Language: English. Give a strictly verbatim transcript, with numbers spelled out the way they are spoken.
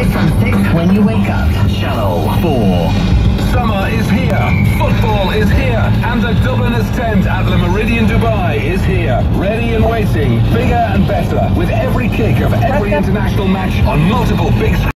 from six when you wake up. Channel four. Summer is here, football is here, and the Dubliners tent at the Meridian Dubai is here. Ready and waiting, bigger and better, with every kick of every international match on multiple big screens.